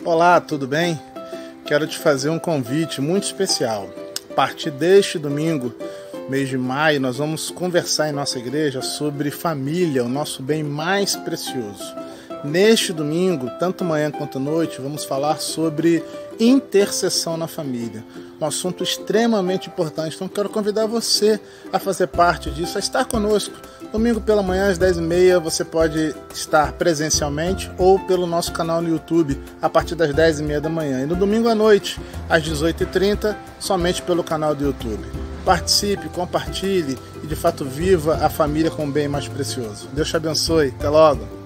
Olá, tudo bem? Quero te fazer um convite muito especial. A partir deste domingo, mês de maio, nós vamos conversar em nossa igreja sobre família, o nosso bem mais precioso. Neste domingo, tanto manhã quanto noite, vamos falar sobre intercessão na família. Um assunto extremamente importante, então quero convidar você a fazer parte disso, a estar conosco. Domingo pela manhã às 10h30 você pode estar presencialmente ou pelo nosso canal no YouTube a partir das 10h30 da manhã. E no domingo à noite, às 18h30, somente pelo canal do YouTube. Participe, compartilhe e de fato viva a família com o bem mais precioso. Deus te abençoe. Até logo!